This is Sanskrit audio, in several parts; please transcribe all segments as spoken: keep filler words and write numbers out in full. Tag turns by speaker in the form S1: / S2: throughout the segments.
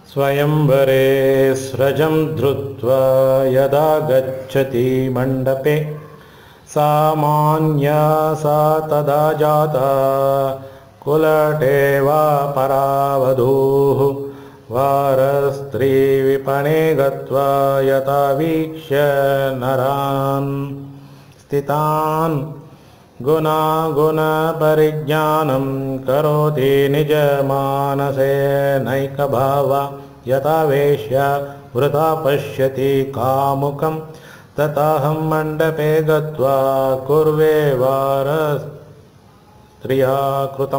S1: स्वयंवरे स्रजं धृत्वा यदा गच्छति मण्डपे सा मान्या सा तदा जाता कुलटे वा परावधूः वारस्त्रीविपणे गत्वा यथा वीक्ष्य नरान् स्थितान् गुणागुणपरिज्ञानं करोति निजमानसे नैकभावा यथा वेश्या वृथा पश्यति कामुकं तथाहं मण्डपे गत्वा कुर्वे वारस्त्रिया कृतं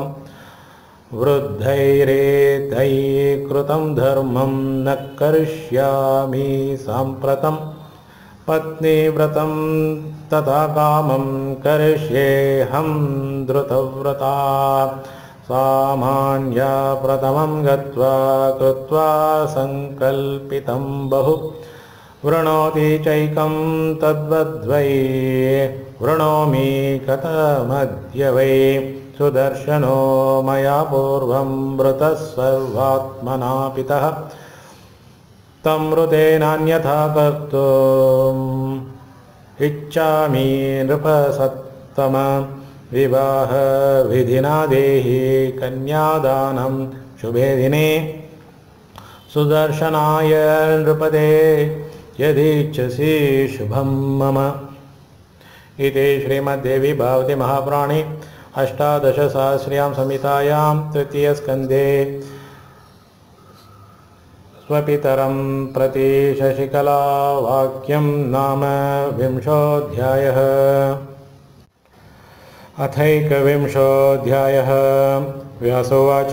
S1: वृद्धैरेतैः कृतं धर्मं न करिष्यामि साम्प्रतं पत्नीव्रतं तथा कामं करिष्येऽहं धृतव्रता सामान्या प्रथमं गत्वा कृत्वा सङ्कल्पितं बहु वृणोति चैकं तद्वद्वै वृणोमि कथमद्य वै सुदर्शनो मया पूर्वं मृतः सर्वात्मना पितः तं मृतेनान्यथा कर्तुम् इच्छामि नृपसत्तम विवाह विधिना देहि कन्यादानं शुभे दिने सुदर्शनाय नृपते यदीच्छसि शुभं मम। इति श्रीमद्देवी भागवते महापुराणे अष्टादशसहस्र्यां संहितायां तृतीयस्कन्धे स्वपितरं प्रति शशिकलावाक्यं नाम विंशोऽध्यायः। अथैकविंशोऽध्यायः। व्यासोवाच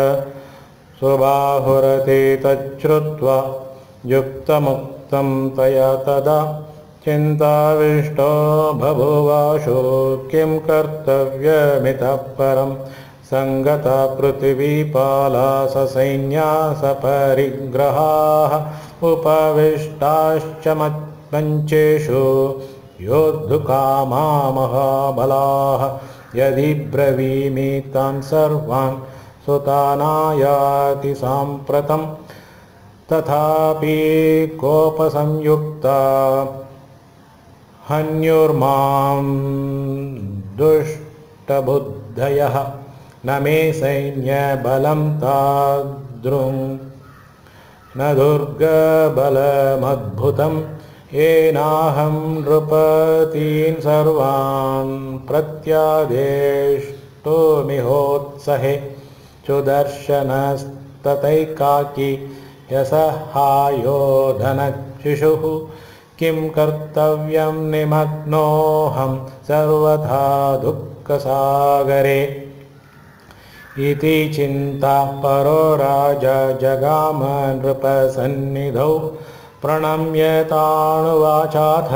S1: स्वबाहुरते तच्छ्रुत्वा युक्तमुक्तं तया तदा चिन्ताविष्टो बभूवाशो किं कर्तव्यमितः परं संगता पृथिवीपाला ससैन्या सपरिग्रहाः उपविष्टाश्च मञ्चेषु योद्धुकामा महाबलाः यदि ब्रवीमि तान् सर्वान् सुतानायाति साम्प्रतं तथापि कोपसंयुक्ता हन्युर्मां दुष्टबुद्धयः न मे सैन्यबलं तादृं न दुर्गबलमद्भुतं येनाहं नृपतीन् सर्वान् प्रत्यादेष्टुमिहोत्सहे सुदर्शनस्ततैकाकी यशहायो धनशिशुः किं कर्तव्यं निमग्नोऽहं सर्वथा दुःखसागरे इति चिन्ता परो राजा जगाम नृपसन्निधौ प्रणम्य तानुवाचाथ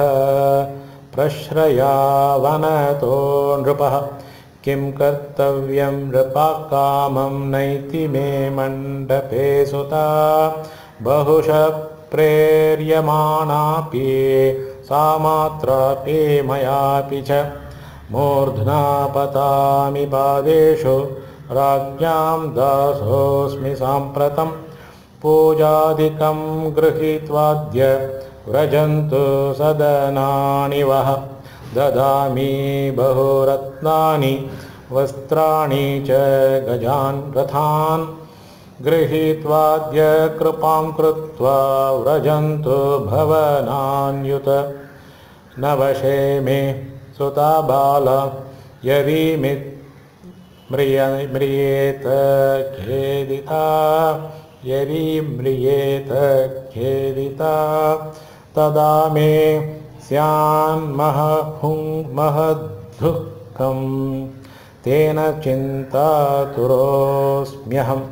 S1: प्रश्रयावनतो नृपः किं कर्तव्यं नृपाकामं नैति मे मण्डपे सुता बहुशः प्रेर्यमाणापि सा मात्रापि मयापि च मूर्ध्ना पतामि पादेषु राज्ञां दासोऽस्मि साम्प्रतं पूजादिकं गृहीत्वाद्य व्रजन्तु सदनानि वः ददामि बहुरत्नानि वस्त्राणि च गजान् रथान् गृहीत्वाद्य कृपां कृत्वा व्रजन्तु भवनान्युत न वशे मे सुता बाला यदि म्रियेत खेदिता यदि म्रियेत खेदिता तदा मे स्यान्महद्दुःखं तेन चिन्तातुरोऽस्म्यहम्।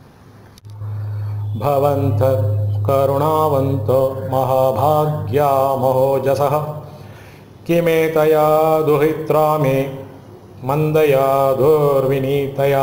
S1: भवन्तः करुणावन्तो महाभाग्या महोजसः किमेतया दुहित्रा मे मन्दया दुर्विनीतया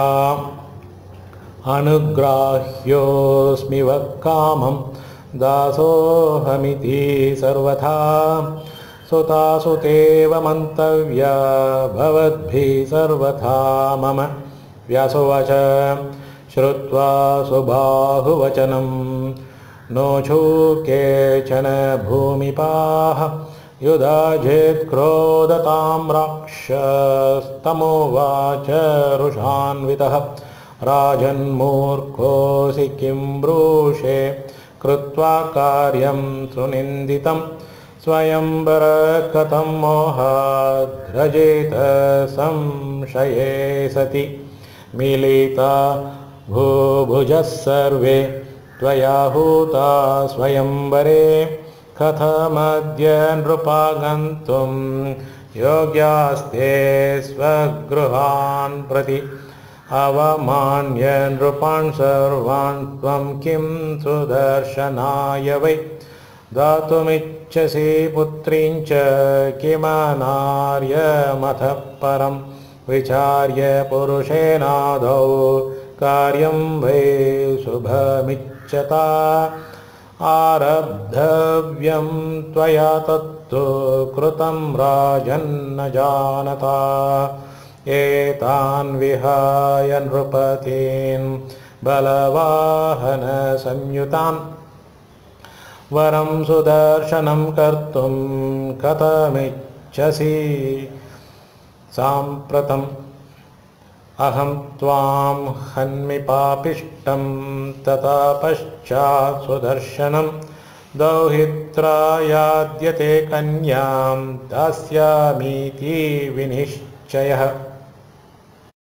S1: अनुग्राह्योऽस्मि वक्कामं दासोऽहमिति सर्वथा सुतासुतेव मन्तव्या भवद्भिः सर्वथा मम। व्यासोवाच श्रुत्वा सुबाहुवचनं नोचु केचन भूमिपाः युधाजेत्क्रोधतां राक्षस्तमुवाच रुषान्वितः राजन्मूर्खोऽसि किं ब्रूषे कृत्वा कार्यं सुनिन्दितं स्वयंवर कथं मोहाद्रजेत संशये सति मिलिता भूभुजः सर्वे त्वया हूता स्वयंवरे कथमद्य नृपा गन्तुं योग्यास्ते स्वगृहान् प्रति अवमान्य नृपान् सर्वान् त्वं किं सुदर्शनाय वै दातुमिच्छसि पुत्रीं च किमनार्यमथ परं विचार्य पुरुषेणादौ कार्यं वै शुभमिच्छता आरब्धव्यं त्वया तत्तु कृतं राजन्न जानता एतान् विहाय नृपतीन् बलवाहनसंयुतान् वरं सुदर्शनं कर्तुं कथमिच्छसि साम्प्रतम् अहं त्वां हन्मि पापिष्टं तथा पश्चात् सुदर्शनं दौहित्रायाद्यते कन्यां दास्यामीति विनिश्चयः।